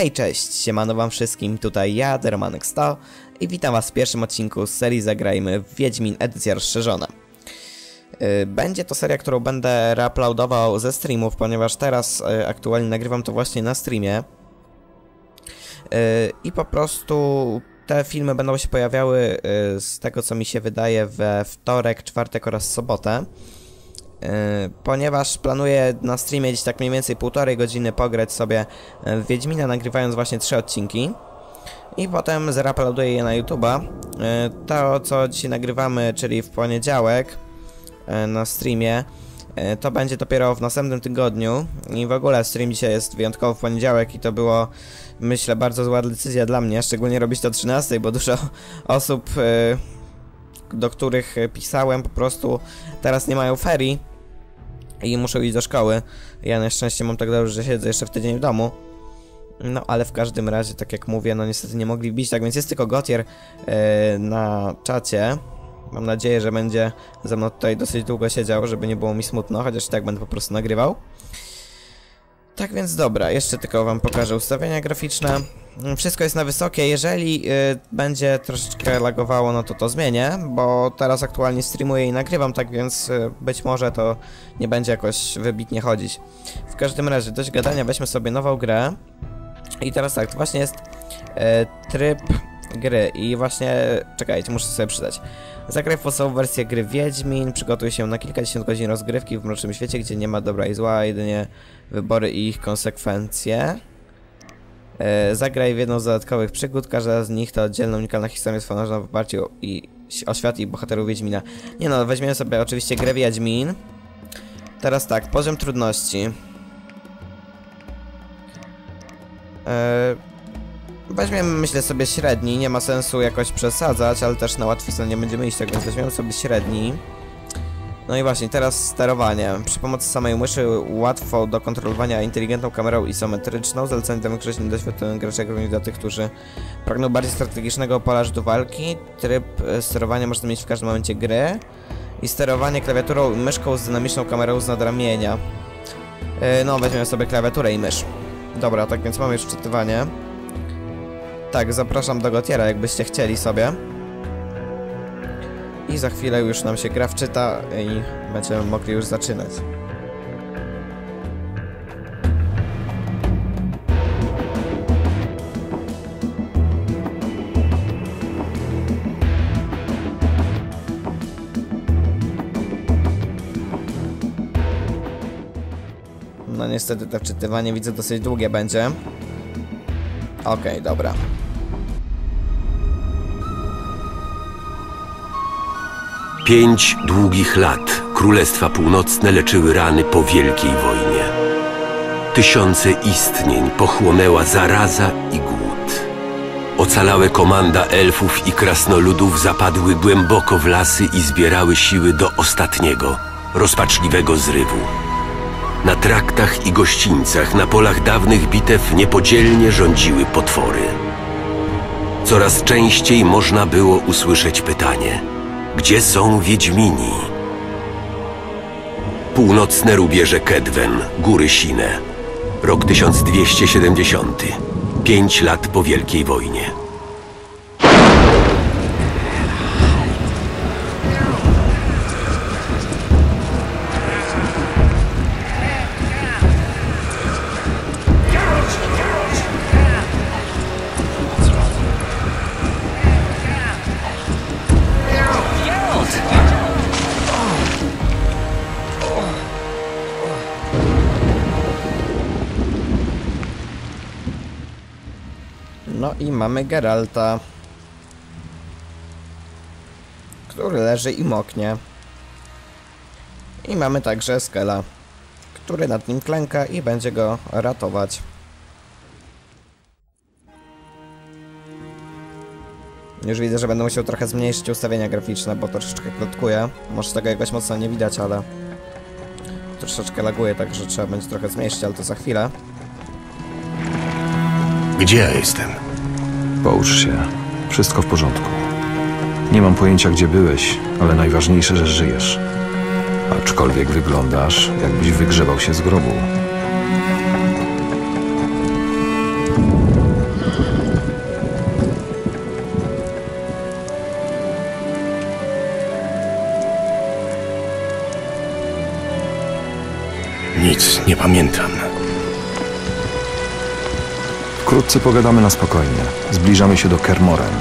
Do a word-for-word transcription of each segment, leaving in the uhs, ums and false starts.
Hej, cześć, siemano wam wszystkim, tutaj ja, Deromanek sto i witam was w pierwszym odcinku z serii Zagrajmy w Wiedźmin edycja rozszerzona. Będzie to seria, którą będę reuploadował ze streamów, ponieważ teraz aktualnie nagrywam to właśnie na streamie. I po prostu te filmy będą się pojawiały z tego, co mi się wydaje, we wtorek, czwartek oraz sobotę. Ponieważ planuję na streamie gdzieś tak mniej więcej półtorej godziny pograć sobie w Wiedźmina, nagrywając właśnie trzy odcinki. I potem zreuploaduję je na YouTube'a. To, co dzisiaj nagrywamy, czyli w poniedziałek na streamie, to będzie dopiero w następnym tygodniu. I w ogóle stream dzisiaj jest wyjątkowo w poniedziałek i to było, myślę, bardzo zła decyzja dla mnie, szczególnie robić to o trzynastej, bo dużo osób, do których pisałem, po prostu teraz nie mają ferii i muszą iść do szkoły. Ja na szczęście mam tak dobrze, że siedzę jeszcze w tydzień w domu. No ale w każdym razie, tak jak mówię, no niestety nie mogli bić, tak więc jest tylko Gotier yy, na czacie. Mam nadzieję, że będzie ze mną tutaj dosyć długo siedział, żeby nie było mi smutno, chociaż i tak będę po prostu nagrywał. Tak więc dobra, jeszcze tylko wam pokażę ustawienia graficzne. Wszystko jest na wysokie, jeżeli y, będzie troszeczkę lagowało, no to to zmienię, bo teraz aktualnie streamuję i nagrywam, tak więc y, być może to nie będzie jakoś wybitnie chodzić. W każdym razie, dość gadania, weźmy sobie nową grę. I teraz tak, to właśnie jest y, tryb gry i właśnie, czekajcie, muszę sobie przydać. Zagraj w podstawową wersję gry Wiedźmin, przygotuj się na kilkadziesiąt godzin rozgrywki w mrocznym świecie, gdzie nie ma dobra i zła, jedynie wybory i ich konsekwencje. E, zagraj w jedną z dodatkowych przygód, każda z nich to oddzielna, unikalna historia stworzona w oparciu i, o świat i bohaterów Wiedźmina. Nie no, weźmiemy sobie oczywiście grę Wiedźmin. Teraz tak, poziom trudności. E, weźmiemy, myślę, sobie średni, nie ma sensu jakoś przesadzać, ale też na łatwiznę nie będziemy iść, tak więc weźmiemy sobie średni. No i właśnie, teraz sterowanie. Przy pomocy samej myszy łatwo do kontrolowania inteligentną kamerą isometryczną. Zalecenie temu określenie doświadczonym graczy, jak również dla tych, którzy pragną bardziej strategicznego pola do walki. Tryb sterowania można mieć w każdym momencie gry. I sterowanie klawiaturą i myszką z dynamiczną kamerą z nadramienia. Yy, no, weźmiemy sobie klawiaturę i mysz. Dobra, tak więc mamy już wczytywanie. Tak, zapraszam do Gotiera, jakbyście chcieli sobie. I za chwilę już nam się gra wczyta i będziemy mogli już zaczynać. No niestety to wczytywanie, widzę, dosyć długie będzie. Okej, okay, dobra. Pięć długich lat Królestwa Północne leczyły rany po Wielkiej Wojnie. Tysiące istnień pochłonęła zaraza i głód. Ocalałe komanda elfów i krasnoludów zapadły głęboko w lasy i zbierały siły do ostatniego, rozpaczliwego zrywu. Na traktach i gościńcach, na polach dawnych bitew niepodzielnie rządziły potwory. Coraz częściej można było usłyszeć pytanie: gdzie są Wiedźmini? Północne rubieże Kedwen, góry Sine. Rok tysiąc dwieście siedemdziesiąty. Pięć lat po Wielkiej Wojnie. No i mamy Geralta, który leży i moknie. I mamy także Skella, który nad nim klęka i będzie go ratować. Już widzę, że będę musiał trochę zmniejszyć ustawienia graficzne, bo troszeczkę klotkuje. Może tego jakoś mocno nie widać, ale troszeczkę laguje, także trzeba będzie trochę zmniejszyć, ale to za chwilę. Gdzie ja jestem? Połóż się. Wszystko w porządku. Nie mam pojęcia, gdzie byłeś, ale najważniejsze, że żyjesz. Aczkolwiek wyglądasz, jakbyś wygrzebał się z grobu. Lambert, nie pamiętam. Wkrótce pogadamy na spokojnie. Zbliżamy się do Kermoren.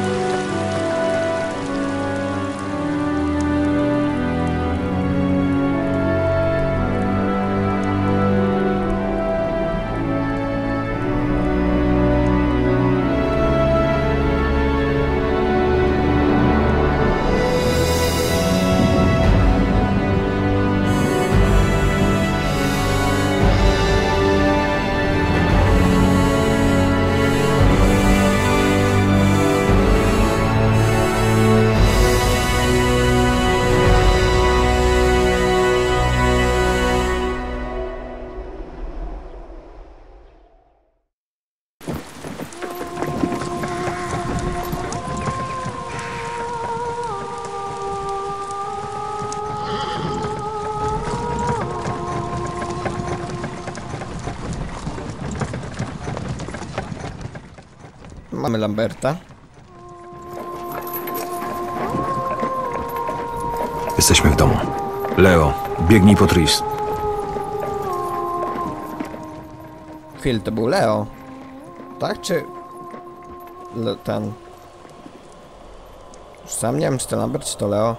Mamy Lamberta. Jesteśmy w domu. Leo, biegnij po Tris. Chwil, to był Leo. Tak, czy... Le, ten... Już sam nie wiem, czy to Lambert, czy to Leo.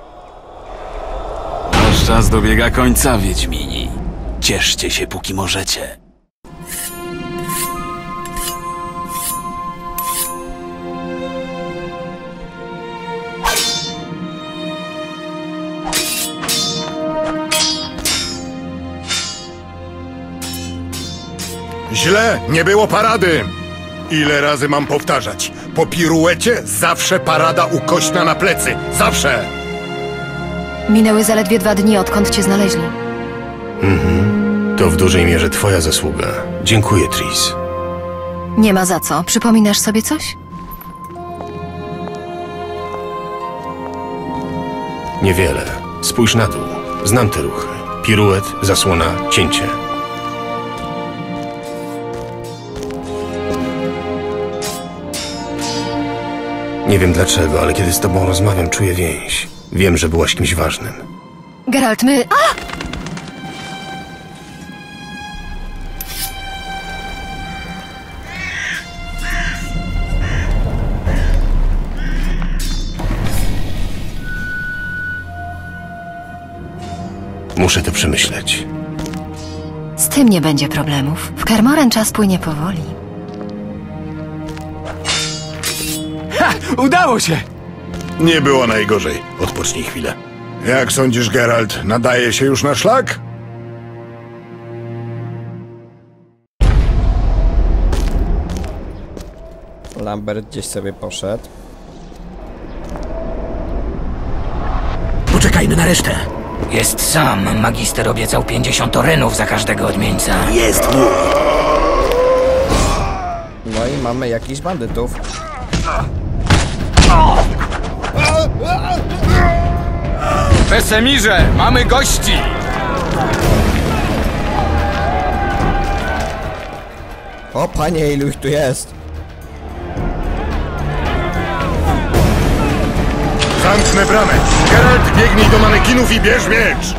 Nasz czas dobiega końca, Wiedźmini. Cieszcie się, póki możecie. Źle, nie było parady! Ile razy mam powtarzać? Po piruecie zawsze parada ukośna na plecy. Zawsze! Minęły zaledwie dwa dni, odkąd cię znaleźli. Mhm. To w dużej mierze twoja zasługa. Dziękuję, Tris. Nie ma za co. Przypominasz sobie coś? Niewiele. Spójrz na dół. Znam te ruchy. Piruet, zasłona, cięcie. Nie wiem dlaczego, ale kiedy z tobą rozmawiam, czuję więź. Wiem, że byłaś kimś ważnym. Geralt, my... A! Muszę to przemyśleć. Z tym nie będzie problemów. W Kermoren czas płynie powoli. Ha! Udało się! Nie było najgorzej. Odpocznij chwilę. Jak sądzisz, Geralt, nadaje się już na szlak? Lambert gdzieś sobie poszedł. Poczekajmy na resztę. Jest sam. Magister obiecał pięćdziesiąt orenów za każdego odmieńca. Jest mój. No i mamy jakichś bandytów. Wesemirze, mamy gości! O panie, ilu ich tu jest? Zamknę bramę. Geralt, biegnij do manekinów i bierz miecz!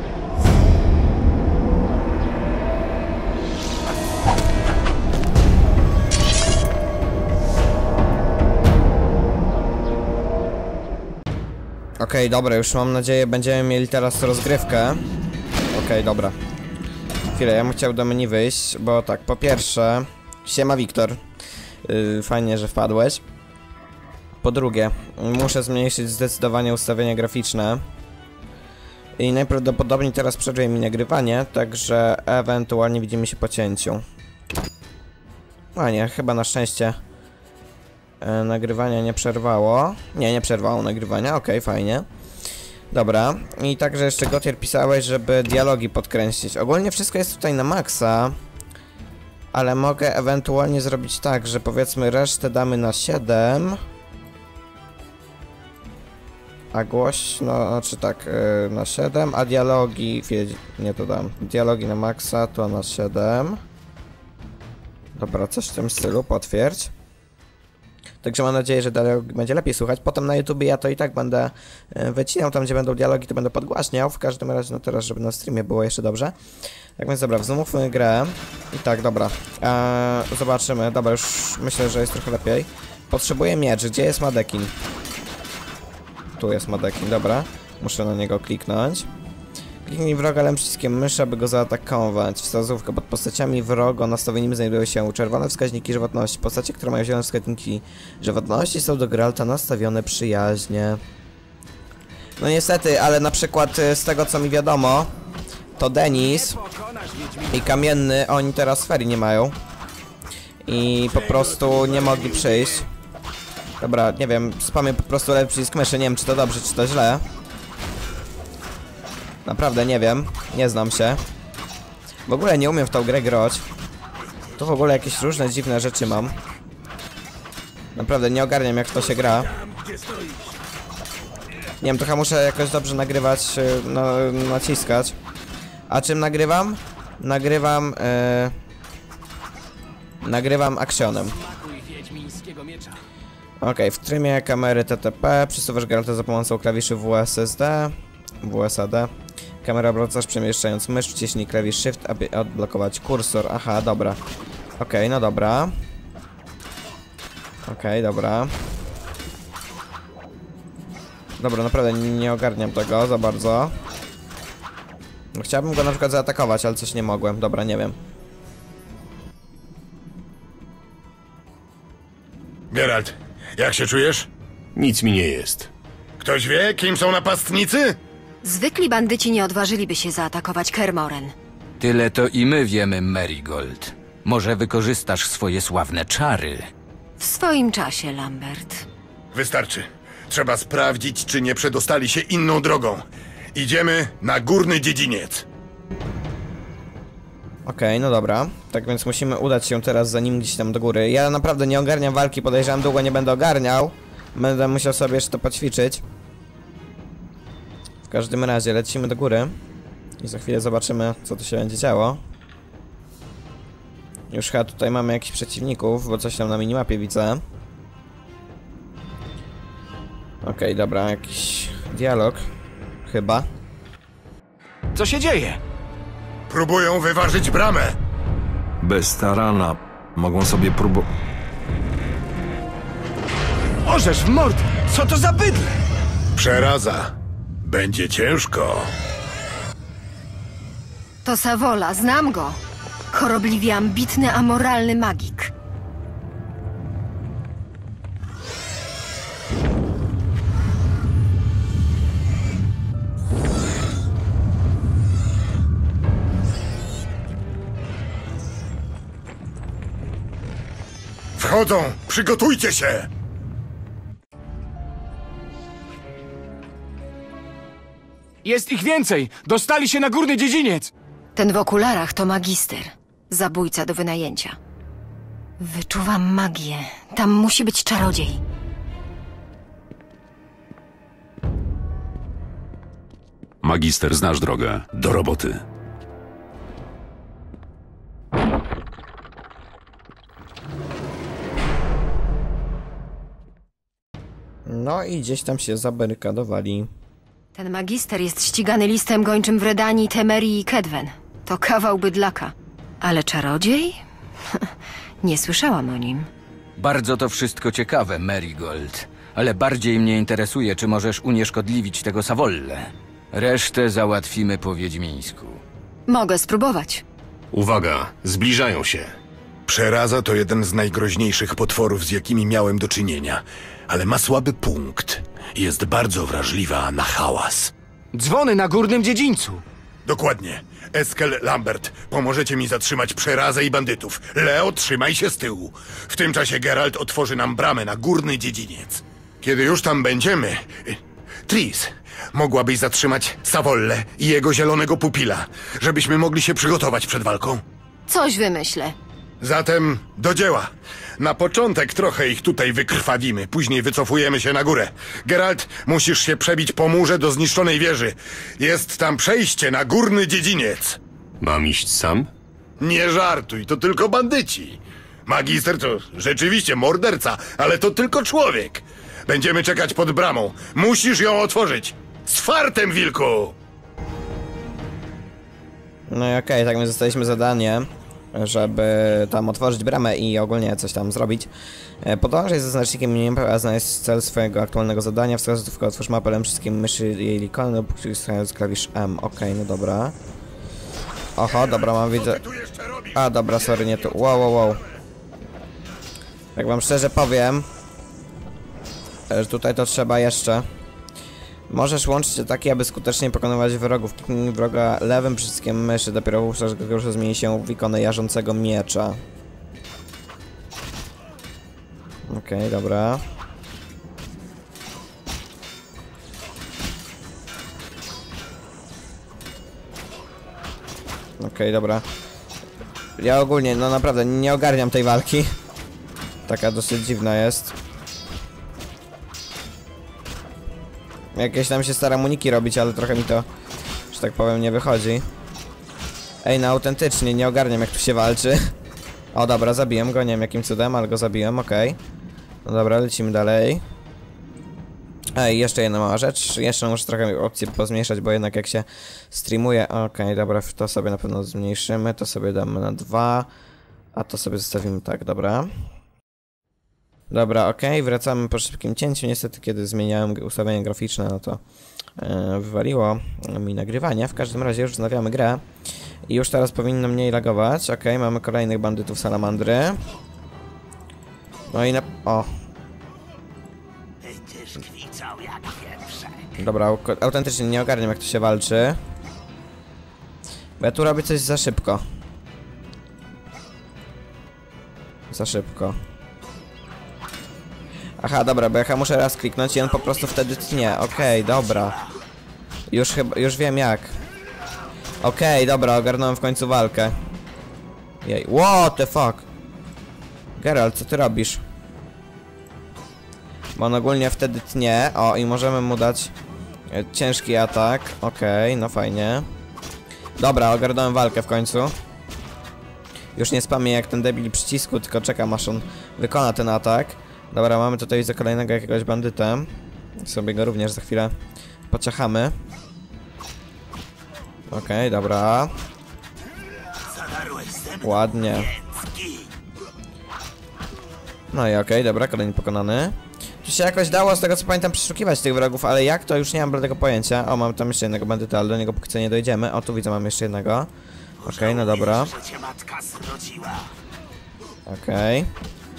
Okej, okay, dobra, już mam nadzieję, będziemy mieli teraz rozgrywkę. Okej, okay, dobra. Chwilę, ja bym chciał do menu wyjść, bo tak, po pierwsze... Siema, Wiktor. Yy, fajnie, że wpadłeś. Po drugie, muszę zmniejszyć zdecydowanie ustawienia graficzne. I najprawdopodobniej teraz przerwie mi nagrywanie, także ewentualnie widzimy się po cięciu. A nie, chyba na szczęście e, nagrywania nie przerwało. Nie, nie przerwało nagrywania, okej, okay, fajnie. Dobra, i także jeszcze Gotier pisałeś, żeby dialogi podkręcić. Ogólnie wszystko jest tutaj na maksa, ale mogę ewentualnie zrobić tak, że powiedzmy resztę damy na siedem. A głośno, znaczy tak, yy, na siedem, a dialogi, nie to dam, dialogi na maksa to na siedem. Dobra, coś w tym stylu, potwierdź. Także mam nadzieję, że dialog będzie lepiej słuchać. Potem na YouTubie ja to i tak będę wycinał, tam gdzie będą dialogi, to będę podgłaśniał. W każdym razie, no teraz, żeby na streamie było jeszcze dobrze. Tak więc dobra, wzmówmy grę. I tak, dobra. Eee, zobaczymy. Dobra, już myślę, że jest trochę lepiej. Potrzebuję miecz. Gdzie jest Madekin? Tu jest Madekin, dobra. Muszę na niego kliknąć. Kliknij wroga lewym przyciskiem myszy, aby go zaatakować. Wskazówka. Pod postaciami wrogo nastawionymi znajdują się czerwone wskaźniki żywotności. Postacie, które mają zielone wskaźniki żywotności, są do Geralta nastawione przyjaźnie. No niestety, ale na przykład z tego co mi wiadomo, to Denis i Kamienny, oni teraz ferii nie mają. I po prostu nie mogli przyjść. Dobra, nie wiem, spamię po prostu lewy przycisk myszy, nie wiem czy to dobrze, czy to źle. Naprawdę nie wiem, nie znam się. W ogóle nie umiem w tą grę grać. Tu w ogóle jakieś różne dziwne rzeczy mam. Naprawdę nie ogarniam jak w to się gra. Nie wiem, trochę muszę jakoś dobrze nagrywać, no, naciskać. A czym nagrywam? Nagrywam... Yy... Nagrywam akcjonem. Okej, okay, w trybie kamery T T P przesuwasz Geralta za pomocą klawiszy W S S D, W S A D. Kamera obracasz przemieszczając mysz, wciśnij klawisz Shift, aby odblokować kursor. Aha, dobra. Okej, okay, no dobra. Okej, okay, dobra. Dobra, naprawdę nie ogarniam tego za bardzo. No, chciałbym go na przykład zaatakować, ale coś nie mogłem. Dobra, nie wiem. Geralt, jak się czujesz? Nic mi nie jest. Ktoś wie, kim są napastnicy? Zwykli bandyci nie odważyliby się zaatakować Kermoren. Tyle to i my wiemy, Marigold. Może wykorzystasz swoje sławne czary. W swoim czasie, Lambert. Wystarczy. Trzeba sprawdzić, czy nie przedostali się inną drogą. Idziemy na górny dziedziniec. Okej, okay, no dobra. Tak więc musimy udać się teraz za nim gdzieś tam do góry. Ja naprawdę nie ogarniam walki, podejrzewam, długo nie będę ogarniał. Będę musiał sobie jeszcze to poćwiczyć. W każdym razie lecimy do góry. I za chwilę zobaczymy, co tu się będzie działo. Już chyba tutaj mamy jakichś przeciwników, bo coś tam na minimapie widzę. Okej, okay, dobra, jakiś dialog. Chyba. Co się dzieje? Próbują wyważyć bramę. Bez tarana mogą sobie próbować. Orzesz w mord! Co to za bydle? Przeraza. Będzie ciężko. To Savola, znam go. Chorobliwie ambitny, amoralny magik. Wchodzą! Przygotujcie się! Jest ich więcej! Dostali się na górny dziedziniec! Ten w okularach to magister. Zabójca do wynajęcia. Wyczuwam magię. Tam musi być czarodziej. Magister, znasz drogę. Do roboty. No i gdzieś tam się zabarykadowali. Ten magister jest ścigany listem gończym w Redanii, Temerii i Kedwen. To kawał bydlaka. Ale czarodziej? Nie słyszałam o nim. Bardzo to wszystko ciekawe, Marigold. Ale bardziej mnie interesuje, czy możesz unieszkodliwić tego Savollę. Resztę załatwimy po wiedźmińsku. Mogę spróbować. Uwaga, zbliżają się. Przeraza to jeden z najgroźniejszych potworów, z jakimi miałem do czynienia. Ale ma słaby punkt. Jest bardzo wrażliwa na hałas. Dzwony na górnym dziedzińcu! Dokładnie. Eskel, Lambert, pomożecie mi zatrzymać Przerazę i bandytów. Leo, trzymaj się z tyłu. W tym czasie Geralt otworzy nam bramę na górny dziedziniec. Kiedy już tam będziemy... Tris, mogłabyś zatrzymać Savollę i jego zielonego pupila, żebyśmy mogli się przygotować przed walką? Coś wymyślę. Zatem do dzieła. Na początek trochę ich tutaj wykrwawimy, później wycofujemy się na górę. Geralt, musisz się przebić po murze do zniszczonej wieży. Jest tam przejście na górny dziedziniec. Mam iść sam? Nie żartuj, to tylko bandyci. Magister to rzeczywiście morderca, ale to tylko człowiek. Będziemy czekać pod bramą. Musisz ją otworzyć. Z fartem, wilku! No i okej, okay, tak my zostaliśmy zadanie, żeby tam otworzyć bramę i ogólnie coś tam zrobić. Podążaj ze znacznikiem menu, a znaleźć cel swojego aktualnego zadania. Wskazówkę otwórz mapę lewym przyciskiem myszy jej ikony lub z klawisz M. Okej, okay, no dobra. Oho, dobra, mam widzę... A, dobra, sorry, nie tu. Wow, wow, wow. Jak wam szczerze powiem, że tutaj to trzeba jeszcze. Możesz łączyć ataki, aby skutecznie pokonywać wrogów. Kliknij wroga lewym przyciskiem myszy, dopiero wówczas gdy zmieni się w ikonę jarzącego miecza. Okej, okay, dobra. Okej, okay, dobra. Ja ogólnie, no naprawdę, nie ogarniam tej walki. Taka dosyć dziwna jest. Jakieś tam się staram uniki robić, ale trochę mi to, że tak powiem, nie wychodzi. Ej, no autentycznie, nie ogarniam jak tu się walczy. O, dobra, zabiłem go, nie wiem jakim cudem, ale go zabiłem, okej. Okay. No dobra, lecimy dalej. Ej, jeszcze jedna mała rzecz. Jeszcze muszę trochę opcję pozmniejszać, bo jednak jak się streamuje... Okej, okay, dobra, to sobie na pewno zmniejszymy, to sobie damy na dwa. A to sobie zostawimy tak, dobra. Dobra, okej, okay, wracamy po szybkim cięciu. Niestety, kiedy zmieniałem ustawienia graficzne, no to yy, wywaliło mi nagrywanie. W każdym razie już wznawiamy grę. I już teraz powinno mniej lagować. Okej, okay, mamy kolejnych bandytów salamandry. No i na... O! Dobra, autentycznie nie ogarniam jak to się walczy. Bo ja tu robię coś za szybko. Za szybko. Aha, dobra, bo ja muszę raz kliknąć i on po prostu wtedy tnie. Okej, okay, dobra. Już chyba, już wiem jak. Okej, okay, dobra, ogarnąłem w końcu walkę. Jej, what the fuck? Geralt, co ty robisz? Bo on ogólnie wtedy tnie. O, i możemy mu dać e, ciężki atak. Okej, okay, no fajnie. Dobra, ogarnąłem walkę w końcu. Już nie spamię jak ten debil przycisku, tylko czekam aż on wykona ten atak. Dobra, mamy tutaj za kolejnego jakiegoś bandytę. Sobie go również za chwilę pociachamy. Okej, okay, dobra. Ładnie. No i okej, okay, dobra, kolejny pokonany. Tu się jakoś dało, z tego co pamiętam, przeszukiwać tych wrogów, ale jak to już nie mam bladego pojęcia. O, mam tam jeszcze jednego bandyta, ale do niego póki co nie dojdziemy. O, tu widzę, mam jeszcze jednego. Okej, okay, no dobra. Okej. Okay.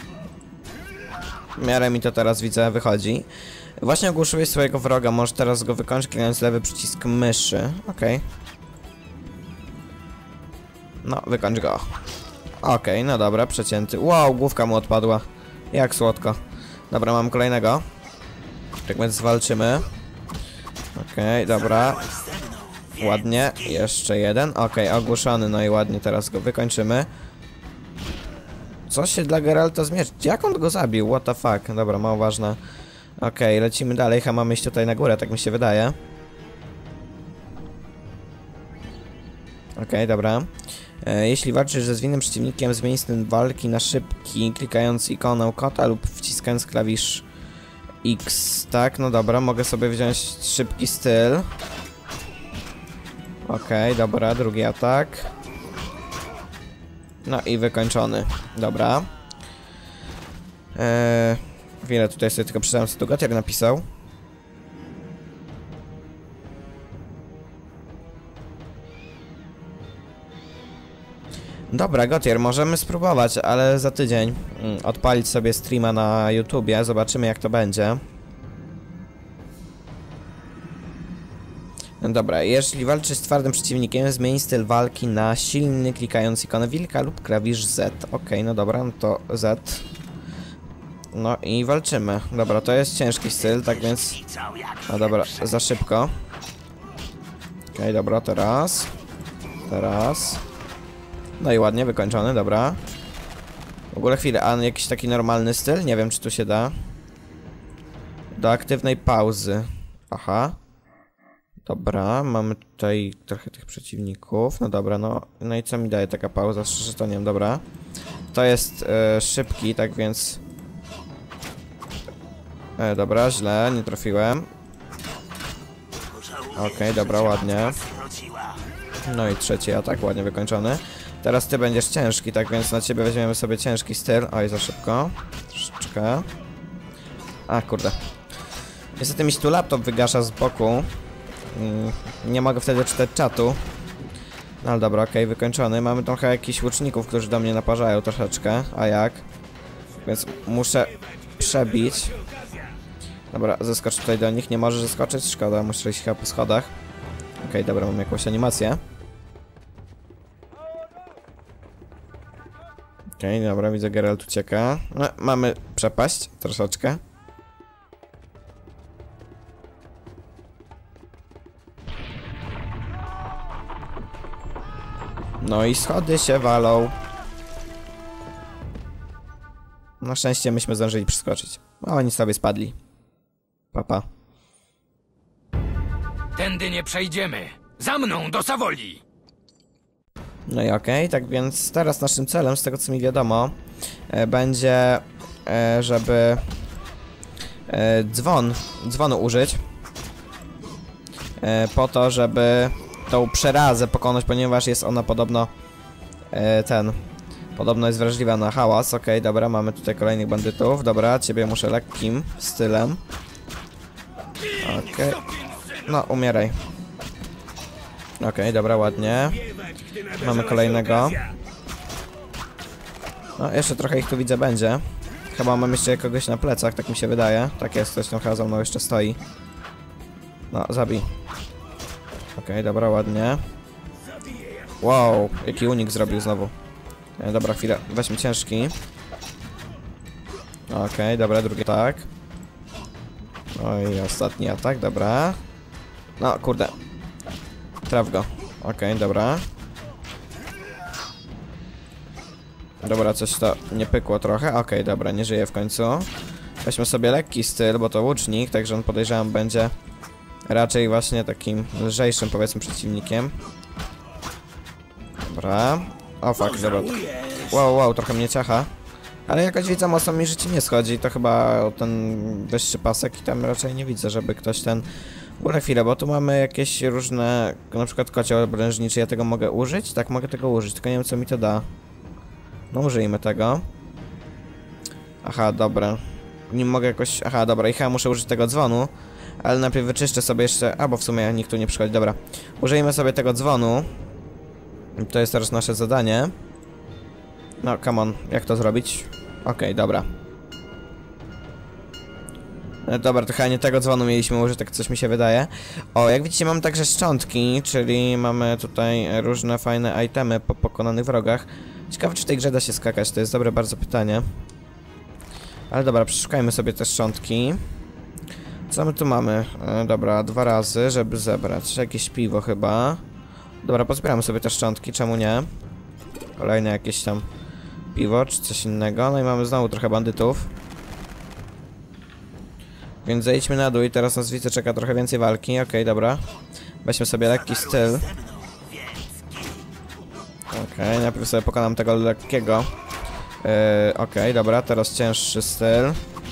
W miarę mi to teraz widzę, wychodzi. Właśnie ogłuszyłeś swojego wroga, możesz teraz go wykończyć, klikając lewy przycisk myszy. Okej. Okay. No, wykończ go. Okej, okay, no dobra, przecięty. Wow, główka mu odpadła. Jak słodko. Dobra, mam kolejnego. Tak więc walczymy. Okej, okay, dobra. Ładnie, jeszcze jeden. Okej, okay, ogłuszony, no i ładnie, teraz go wykończymy. Co się dla Geralta zmierzy? Jak on go zabił? What the fuck? Dobra, mało ważne. Okej, okay, lecimy dalej. Chyba mamy iść tutaj na górę, tak mi się wydaje. Okej, okay, dobra. E, jeśli walczysz ze zwinnym przeciwnikiem, zmień styl walki na szybki, klikając ikonę kota lub wciskając klawisz X. Tak, no dobra, mogę sobie wziąć szybki styl. Okej, okay, dobra, drugi atak. No i wykończony. Dobra. Eee, wiele tutaj sobie tylko przeczytałem, co tu Gautier napisał. Dobra, Gautier, możemy spróbować, ale za tydzień mm, odpalić sobie streama na YouTubie. Zobaczymy jak to będzie. No dobra, jeśli walczysz z twardym przeciwnikiem, zmień styl walki na silny, klikając ikonę wilka lub klawisz Z. Okej, okay, no dobra, no to Z. No i walczymy. Dobra, to jest ciężki styl, tak więc... No dobra, za szybko. Okej, okay, dobra, teraz. Teraz. No i ładnie, wykończony, dobra. W ogóle chwilę, a jakiś taki normalny styl? Nie wiem, czy tu się da. Do aktywnej pauzy. Aha. Dobra, mamy tutaj trochę tych przeciwników. No dobra, no, no i co mi daje taka pauza? Szczerze to nie wiem, dobra. to jest e, szybki, tak więc... E, dobra, źle, nie trafiłem. Okej, okay, dobra, ładnie. No i trzeci atak, ładnie wykończony. Teraz ty będziesz ciężki, tak więc na ciebie weźmiemy sobie ciężki styl. Oj, za szybko. Troszeczkę. A, kurde. Niestety mi się tu laptop wygasza z boku. Nie mogę wtedy czytać czatu. No ale dobra, okej, okay, wykończony. Mamy trochę jakichś łuczników, którzy do mnie naparzają troszeczkę. A jak? Więc muszę przebić. Dobra, zeskocz tutaj do nich. Nie możesz zeskoczyć? Szkoda, muszę iść chyba po schodach. Okej, okay, dobra, mam jakąś animację. Okej, okay, dobra, widzę, Geralt ucieka. No, mamy przepaść troszeczkę. No i schody się walą. Na szczęście myśmy zdążyli przeskoczyć. A oni sobie spadli. Papa. Tędy nie przejdziemy. Za mną do Sawoli. No i okej, okay, tak więc teraz naszym celem, z tego co mi wiadomo, e, będzie, e, żeby e, dzwon, dzwonu użyć. E, po to, żeby tą przerazę pokonać, ponieważ jest ona podobno e, ten, podobno jest wrażliwa na hałas. Okej, okay, dobra, mamy tutaj kolejnych bandytów. Dobra, ciebie muszę lekkim stylem. Okej, okay. No umieraj. Okej, okay, dobra, ładnie. Mamy kolejnego. No, jeszcze trochę ich tu widzę będzie. Chyba mam jeszcze kogoś na plecach, tak mi się wydaje. Tak jest, ktoś tam chyba za mną jeszcze stoi. No, zabij. Okej, okay, dobra, ładnie. Wow, jaki unik zrobił znowu. E, dobra, chwilę, weźmy ciężki. Okej, okay, dobra, drugi tak. Oj, ostatni atak, dobra. No, kurde. Traf go. Okej, okay, dobra. Dobra, coś to nie pykło trochę. Okej, okay, dobra, nie żyje w końcu. Weźmy sobie lekki styl, bo to łucznik, także on, podejrzewam, będzie raczej właśnie takim lżejszym, powiedzmy, przeciwnikiem. Dobra. O fuck, dobra. Wow, wow, trochę mnie ciacha. Ale jakoś widzę, mocno mi życie nie schodzi. To chyba ten wyższy pasek i tam raczej nie widzę, żeby ktoś ten... W ogóle chwilę, bo tu mamy jakieś różne... Na przykład kocioł obrężniczy, ja tego mogę użyć? Tak, mogę tego użyć, tylko nie wiem, co mi to da. No użyjmy tego. Aha, dobra. Nie mogę jakoś... Aha, dobra, i chyba muszę użyć tego dzwonu. Ale najpierw wyczyszczę sobie jeszcze... Albo w sumie nikt tu nie przychodzi, dobra. Użyjmy sobie tego dzwonu. To jest teraz nasze zadanie. No, come on, jak to zrobić? Okej, okay, dobra. E, dobra, to chyba nie tego dzwonu mieliśmy użyć, tak coś mi się wydaje. O, jak widzicie, mamy także szczątki, czyli mamy tutaj różne fajne itemy po pokonanych wrogach. Ciekawe, czy w tej grze da się skakać, to jest dobre bardzo pytanie. Ale dobra, przeszukajmy sobie te szczątki. Co my tu mamy? E, dobra, dwa razy, żeby zebrać. Jakieś piwo chyba. Dobra, pozbieramy sobie te szczątki, czemu nie? Kolejne jakieś tam piwo, czy coś innego. No i mamy znowu trochę bandytów. Więc zejdźmy na dół i teraz nas widzę, czeka trochę więcej walki. Okej, okay, dobra. Weźmy sobie lekki styl. Okej, okay, najpierw sobie pokonam tego lekkiego. Yy, Okej, okay, dobra, teraz cięższy styl.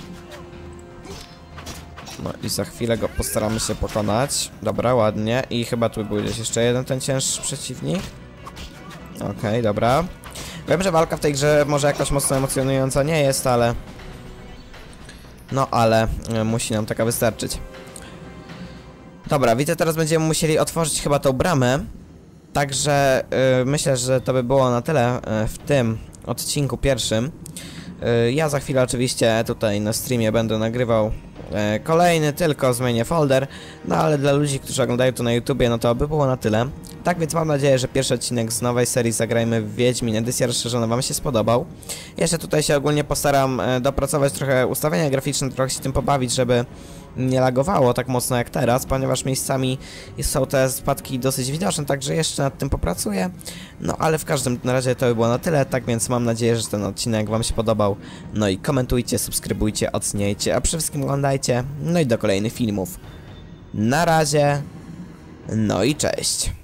No i za chwilę go postaramy się pokonać. Dobra, ładnie. I chyba tu był gdzieś jeszcze jeden ten cięższy przeciwnik. Okej, okay, dobra. Wiem, że walka w tej grze może jakoś mocno emocjonująca nie jest, ale... No, ale y, musi nam taka wystarczyć. Dobra, widzę, teraz będziemy musieli otworzyć chyba tą bramę. Także y, myślę, że to by było na tyle y, w tym odcinku pierwszym. Y, ja za chwilę oczywiście tutaj na streamie będę nagrywał y, kolejny, tylko zmienię folder. No ale dla ludzi, którzy oglądają to na YouTubie, no to by było na tyle. Tak więc mam nadzieję, że pierwszy odcinek z nowej serii Zagrajmy w Wiedźmin edycja rozszerzona wam się spodobał. Jeszcze tutaj się ogólnie postaram y, dopracować trochę ustawienia graficzne, trochę się tym pobawić, żeby nie lagowało tak mocno jak teraz, ponieważ miejscami są te spadki dosyć widoczne, także jeszcze nad tym popracuję. No ale w każdym razie to by było na tyle, tak więc mam nadzieję, że ten odcinek wam się podobał. No i komentujcie, subskrybujcie, oceniajcie, a przede wszystkim oglądajcie. No i do kolejnych filmów. Na razie, no i cześć.